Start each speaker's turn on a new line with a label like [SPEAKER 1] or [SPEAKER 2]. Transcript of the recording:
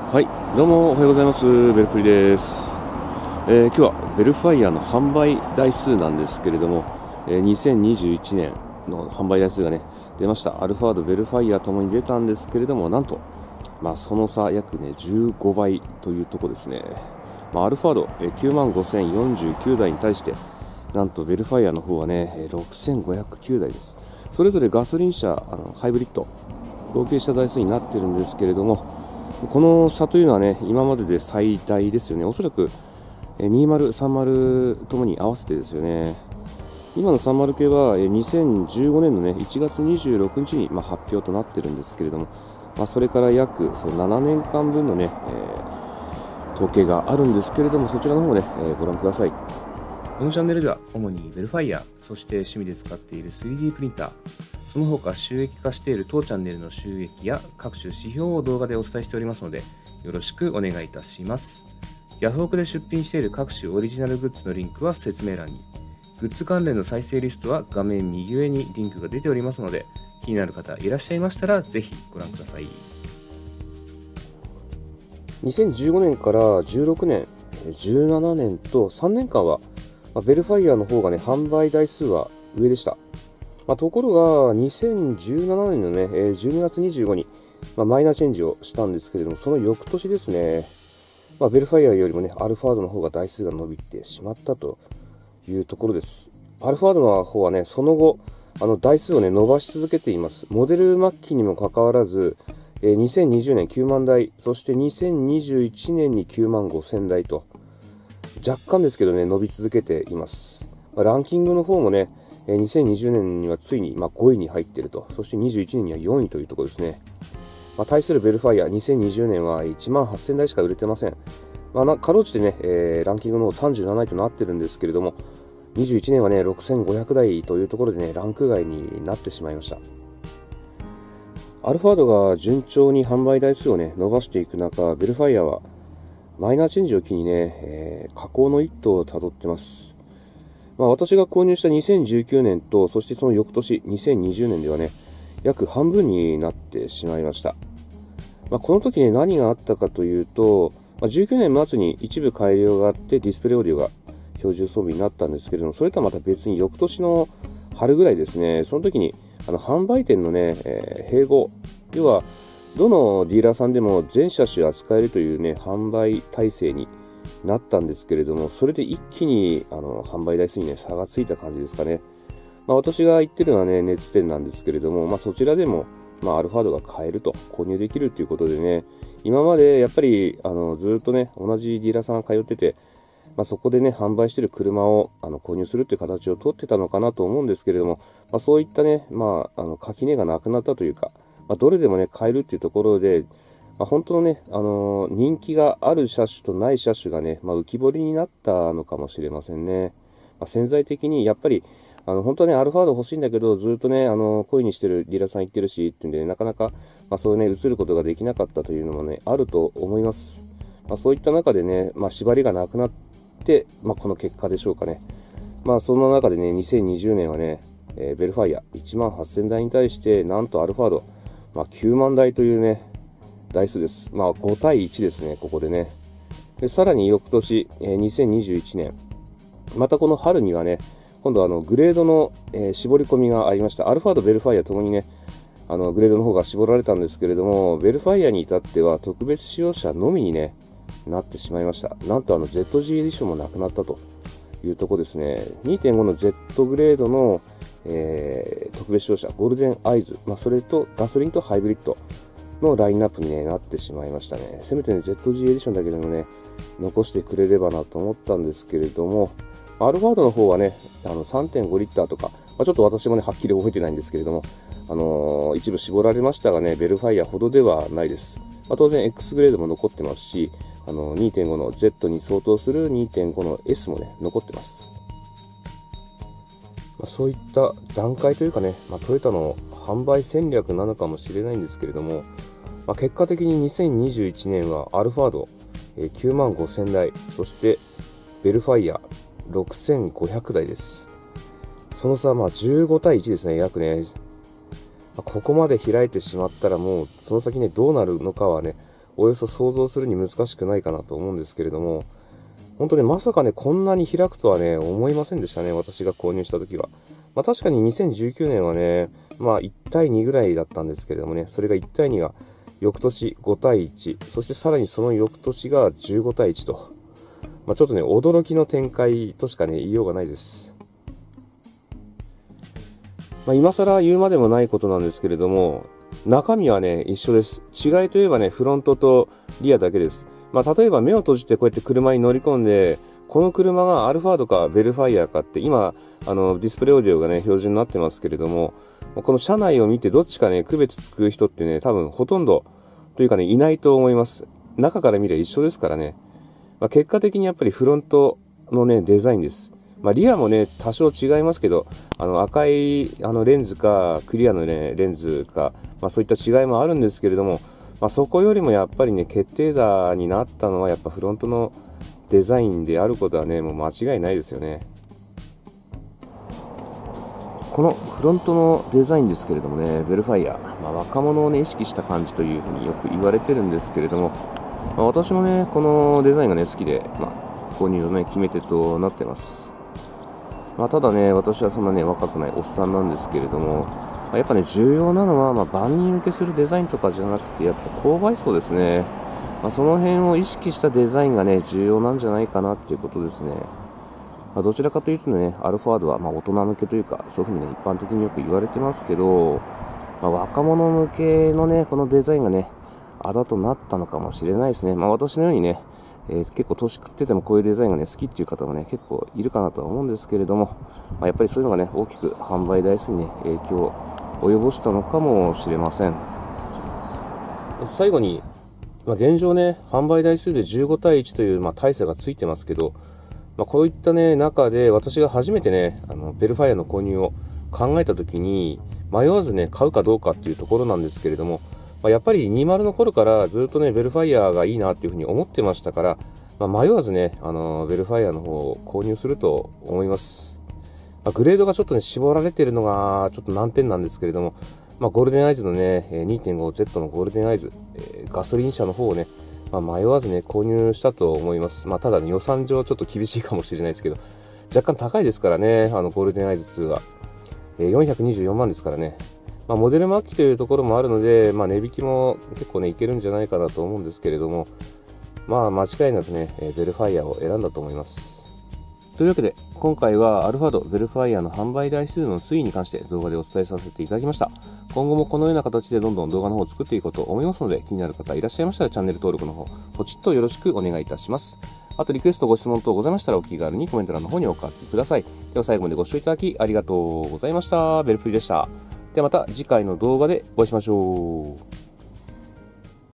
[SPEAKER 1] はい、どうもおはようございます。ベルプリです。今日はベルファイアの販売台数なんですけれども、2021年の販売台数がね出ました。アルファード、ベルファイアともに出たんですけれども、なんと、その差約ね15倍というところですね。アルファード、95,049台に対して、なんとベルファイアの方はね6,509台です。それぞれガソリン車、ハイブリッド合計した台数になっているんですけれども、この差というのはね今までで最大ですよね。おそらく20、30ともに合わせてですよね。今の30系は2015年のね1月26日に発表となっているんですけれども、それから約7年間分のね、統計があるんですけれども、そちらの方もね、ご覧ください。
[SPEAKER 2] このチャンネルでは主にベルファイア、そして趣味で使っている 3D プリンター、その他収益化している当チャンネルの収益や各種指標を動画でお伝えしておりますので、よろしくお願いいたします。ヤフオクで出品している各種オリジナルグッズのリンクは説明欄に、グッズ関連の再生リストは画面右上にリンクが出ておりますので、気になる方いらっしゃいましたらぜひご覧ください。
[SPEAKER 1] 2015年から16年、17年と3年間はベルファイアの方がね販売台数は上でした。ところが2017年のね12月25日にマイナーチェンジをしたんですけれども、その翌年ですね、ベルファイアよりもねアルファードの方が台数が伸びてしまったというところです。アルファードの方はねその後台数をね伸ばし続けています。モデル末期にもかかわらず2020年9万台、そして2021年に9万5000台と若干ですけどね伸び続けています。ランキングの方もね2020年にはついに5位に入っていると、そして21年には4位というところですね。対するベルファイア、2020年は1万8000台しか売れてません。かろうじてね、ランキングの方37位となっているんですけれども、21年はね6500台というところでねランク外になってしまいました。アルファードが順調に販売台数をね伸ばしていく中、ベルファイアはマイナーチェンジを機にね、下降の一途をたどってます。私が購入した2019年と、そしてその翌年2020年ではね約半分になってしまいました。この時ね何があったかというと、19年末に一部改良があってディスプレイオーディオが標準装備になったんですけれども、それとはまた別に翌年の春ぐらいですね、その時に販売店のね、併合、要はどのディーラーさんでも全車種扱えるというね販売体制になったんですけれども、それで一気に販売台数にね差がついた感じですかね。私が行ってるのはねネッツ店なんですけれども、そちらでもアルファードが買えると、購入できるということでね、今までやっぱりずっとね同じディーラーさんが通ってて、そこでね販売している車を購入するという形を取ってたのかなと思うんですけれども、そういったね垣根がなくなったというか、どれでもね買えるっていうところで、本当のね人気がある車種とない車種がね浮き彫りになったのかもしれませんね。潜在的にやっぱり本当はねアルファード欲しいんだけど、ずっとね恋にしてるディーラーさん行ってるしってんで、なかなかそういうね移ることができなかったというのもねあると思います。そういった中でね縛りがなくなって、この結果でしょうかね。その中でね2020年はね、ベルファイア1万8000台に対してなんとアルファード、9万台というね台数です。5対1ですね、ここでね。でさらに翌年、2021年、またこの春にはね今度はグレードの、絞り込みがありました。アルファード、ベルファイアともにねグレードの方が絞られたんですけれども、ベルファイアに至っては特別使用者のみにねなってしまいました。なんとZG エディションもなくなったというところですね。 2.5 の Z グレードの、特別使用車ゴールデンアイズ、それとガソリンとハイブリッドのラインナップに、なってしまいましたね。せめてね ZG エディションだけでもね残してくれればなと思ったんですけれども、アルファードの方はね3.5 リッターとか、ちょっと私もねはっきり覚えてないんですけれども、一部絞られましたがねベルファイアほどではないです。当然 X グレードも残ってますし、2.5 の Z に相当する 2.5 の S もね残ってます。そういった段階というかね、トヨタの販売戦略なのかもしれないんですけれども、結果的に2021年はアルファード9万5000台、そしてベルファイア6500台です。その差は15対1ですね、約ね。ここまで開いてしまったらもうその先ねどうなるのかはねおよそ想像するに難しくないかなと思うんですけれども、本当ね、まさかね、こんなに開くとはね、思いませんでしたね、私が購入した時は。確かに2019年はね、1対2ぐらいだったんですけれどもね、それが1対2が翌年5対1、そしてさらにその翌年が15対1と、ちょっとね、驚きの展開としかね、言いようがないです。今更言うまでもないことなんですけれども、中身はね、一緒です。違いといえばね、フロントとリアだけです。例えば目を閉じてこうやって車に乗り込んで、この車がアルファードかベルファイアかって今、ディスプレイオーディオがね、標準になってますけれども、この車内を見てどっちかね、区別つく人ってね、多分ほとんどというかね、いないと思います。中から見れば一緒ですからね。結果的にやっぱりフロントのね、デザインです。リアもね、多少違いますけど、赤いレンズか、クリアのね、レンズか、そういった違いもあるんですけれども、そこよりもやっぱりね、決定打になったのはやっぱフロントのデザインであることはね、もう間違いないですよね。このフロントのデザインですけれどもね、ベルファイア、若者をね、意識した感じというふうによく言われてるんですけれども、私もね、このデザインがね、好きで、購入のね、決め手となってます。ただね、私はそんなね、若くないおっさんなんですけれども、やっぱね、重要なのは、万人受けするデザインとかじゃなくて、やっぱ購買層ですね。その辺を意識したデザインがね、重要なんじゃないかなっていうことですね。どちらかというとね、アルファードは大人向けというか、そういうふうにね、一般的によく言われてますけど、若者向けのね、このデザインがね、あだとなったのかもしれないですね。私のようにね、結構年食っててもこういうデザインがね、好きっていう方もね、結構いるかなとは思うんですけれども、やっぱりそういうのがね、大きく販売台数にね、影響を及ぼしたのかもしれません。最後に、現状ね、販売台数で15対1という、大差がついてますけど、こういったね、中で私が初めてね、ベルファイアの購入を考えたときに、迷わずね、買うかどうかっていうところなんですけれども、やっぱり20の頃からずっとね、ベルファイアがいいなっていうふうに思ってましたから、迷わずね、ベルファイアの方を購入すると思います。グレードがちょっとね、絞られているのがちょっと難点なんですけれども、ゴールデンアイズのね、2.5Z のゴールデンアイズ、ガソリン車の方をね、迷わずね、購入したと思います。ただね、予算上ちょっと厳しいかもしれないですけど、若干高いですからね、ゴールデンアイズ2は。424万ですからね。モデル末期というところもあるので、値引きも結構ね、いけるんじゃないかなと思うんですけれども、間違いなくね、ベルファイアを選んだと思います。というわけで、今回はアルファードベルファイアの販売台数の推移に関して動画でお伝えさせていただきました。今後もこのような形でどんどん動画の方を作っていこうと思いますので、気になる方いらっしゃいましたらチャンネル登録の方、ポチッとよろしくお願いいたします。あとリクエストご質問等ございましたらお気軽にコメント欄の方にお書きください。では最後までご視聴いただきありがとうございました。ベルフリでした。ではまた次回の動画でお会いしましょう。